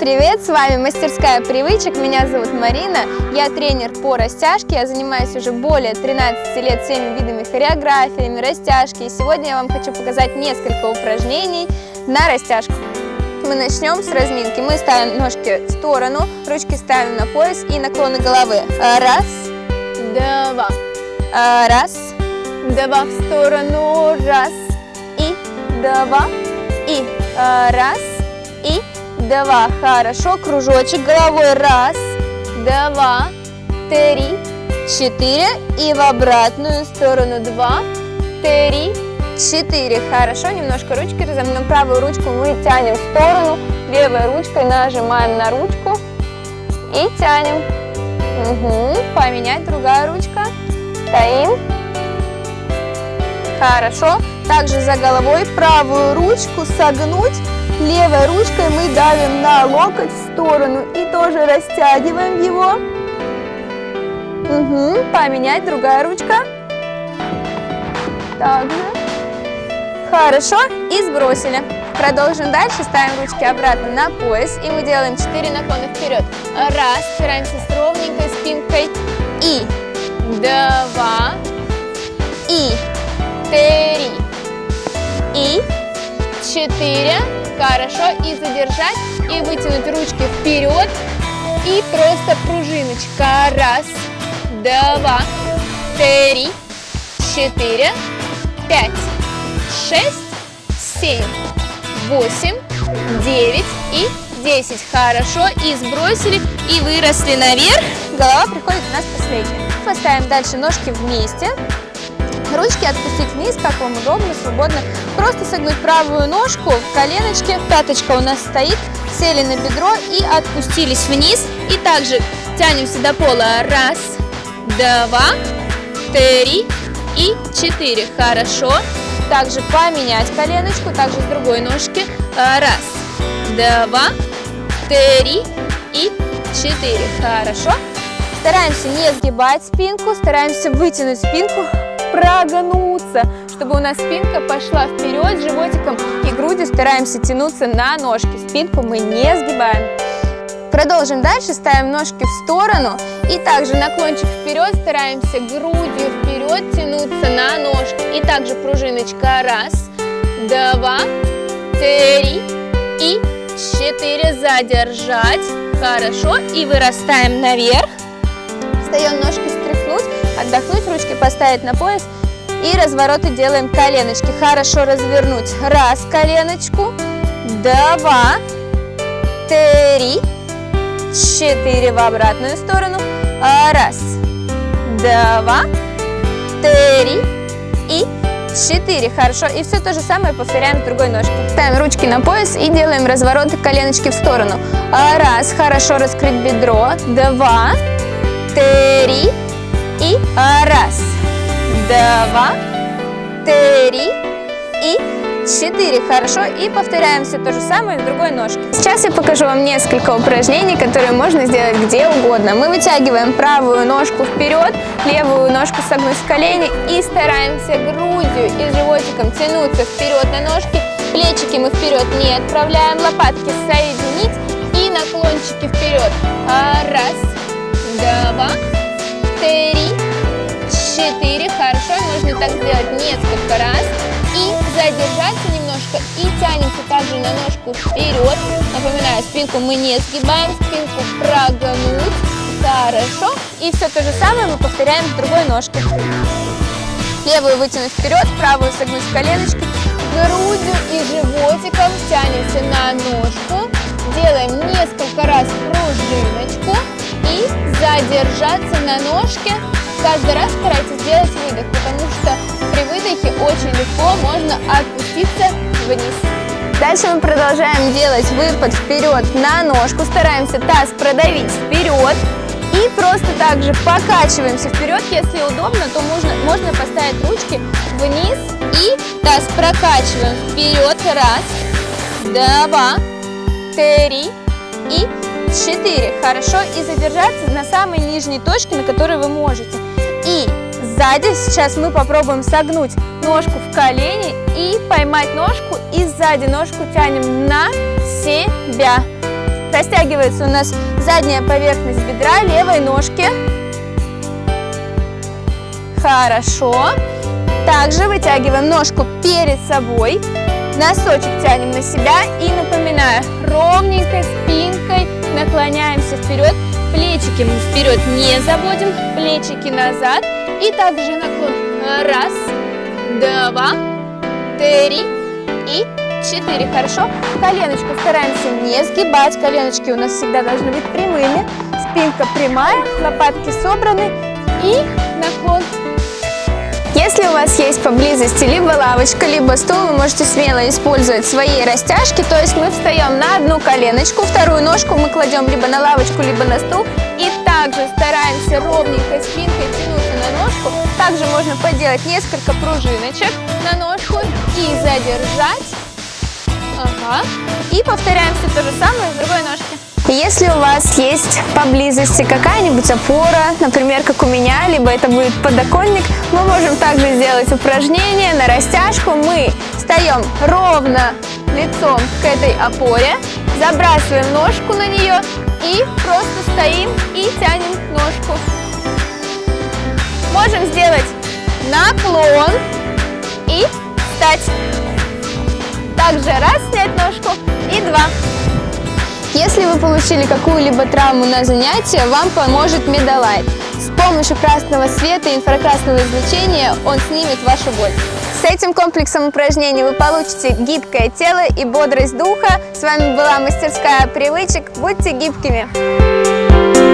привет! С вами мастерская привычек. Меня зовут Марина. Я тренер по растяжке. Я занимаюсь уже более 13 лет всеми видами хореографиями, растяжки. И сегодня я вам хочу показать несколько упражнений на растяжку. Мы начнем с разминки. Мы ставим ножки в сторону, ручки ставим на пояс и наклоны головы. Раз, два. Раз, два в сторону. Раз и два. И раз и два. Хорошо. Кружочек головой. Раз, два, три, четыре. И в обратную сторону. Два, три, четыре. Хорошо. Немножко ручки разомнем. Правую ручку мы тянем в сторону. Левой ручкой нажимаем на ручку и тянем. Поменять. Другая ручка. Стоим. Хорошо. Также за головой правую ручку согнуть. Левой ручкой мы давим на локоть в сторону и тоже растягиваем его. Поменять. Другая ручка. Также. Хорошо. И сбросили. Продолжим дальше. Ставим ручки обратно на пояс. И мы делаем 4 наклона вперед. Раз. Опираемся с ровненькой спинкой. И 2. И 3. И 4. Хорошо. И задержать. И вытянуть ручки вперед. И просто пружиночка. Раз, 2, 3, 4, 5, 6, 7, 8, 9 и 10. Хорошо. И сбросили. И выросли наверх. Голова приходит у нас последняя. Поставим дальше ножки вместе. Ручки отпустить вниз, как вам удобно, свободно. Просто согнуть правую ножку в коленочке. Пяточка у нас стоит. Сели на бедро и отпустились вниз. И также тянемся до пола. Раз, 2, 3 и 4. Хорошо. Также поменять коленочку. Также с другой ножки. Раз, 2, 3 и 4. Хорошо. Стараемся не сгибать спинку. Стараемся вытянуть спинку. Прогнуться, чтобы у нас спинка пошла вперед, животиком и грудью стараемся тянуться на ножки. Спинку мы не сгибаем. Продолжим дальше. Ставим ножки в сторону и также наклончик вперед. Стараемся грудью вперед тянуться на ножки. И также пружиночка. Раз, 2, 3 и 4. Задержать. Хорошо. И вырастаем наверх. Встаем, ножки стряхнуть. Отдохнуть, ручки поставить на пояс и развороты делаем коленочки. Хорошо развернуть. Раз коленочку, 2, 3, 4 в обратную сторону. Раз, 2, 3 и 4. Хорошо. И все то же самое повторяем с другой ножкой. Ставим ручки на пояс и делаем развороты коленочки в сторону. Раз. Хорошо раскрыть бедро. 2, 3 и раз, 2, 3 и 4. Хорошо. И повторяем все то же самое с другой ножкой. Сейчас я покажу вам несколько упражнений, которые можно сделать где угодно. Мы вытягиваем правую ножку вперед, левую ножку согнуть в колени и стараемся грудью и животиком тянуться вперед на ножки. Плечики мы вперед не отправляем, лопатки соединить и наклончики вперед. Раз, 2, 3, 4. Хорошо. Можно так сделать несколько раз. И задержаться немножко. И тянемся также на ножку вперед. Напоминаю, спинку мы не сгибаем. Спинку прогнуть. Хорошо. И все то же самое мы повторяем с другой ножкой. Левую вытянуть вперед, правую согнуть в коленочки. Грудью и животиком тянемся на ножку. Делаем несколько раз пружиночку. И задержаться на ножке. Каждый раз старайтесь сделать выдох, потому что при выдохе очень легко можно опуститься вниз. Дальше мы продолжаем делать выпад вперед на ножку. Стараемся таз продавить вперед. И просто также покачиваемся вперед. Если удобно, то можно поставить ручки вниз и таз прокачиваем вперед. Раз, 2, 3 и 4. Хорошо. И задержаться на самой нижней точке, на которой вы можете. И сзади сейчас мы попробуем согнуть ножку в колени и поймать ножку. И сзади ножку тянем на себя. Растягивается у нас задняя поверхность бедра левой ножки. Хорошо. Также вытягиваем ножку перед собой. Носочек тянем на себя и, напоминаю, ровненькой спинкой наклоняемся вперед. Плечики мы вперед не заводим, плечики назад. И также наклон. Раз, два, три и 4. Хорошо. Коленочку стараемся не сгибать. Коленочки у нас всегда должны быть прямыми. Спинка прямая, лопатки собраны и наклон. Если у вас есть поблизости либо лавочка, либо стул, вы можете смело использовать свои растяжки. То есть мы встаем на одну коленочку, вторую ножку мы кладем либо на лавочку, либо на стул. И также стараемся ровненькой спинкой тянуться на ножку. Также можно поделать несколько пружиночек на ножку и задержать. Ага. И повторяем все то же самое с другой ножки. Если у вас есть поблизости какая-нибудь опора, например, как у меня, либо это будет подоконник, мы можем также сделать упражнение на растяжку. Мы встаем ровно лицом к этой опоре, забрасываем ножку на нее и просто стоим и тянем ножку. Можем сделать наклон и встать. Также раз, снять ножку и два. Если вы получили какую-либо травму на занятии, вам поможет Медалайт. С помощью красного света и инфракрасного излучения он снимет вашу боль. С этим комплексом упражнений вы получите гибкое тело и бодрость духа. С вами была мастерская привычек. Будьте гибкими!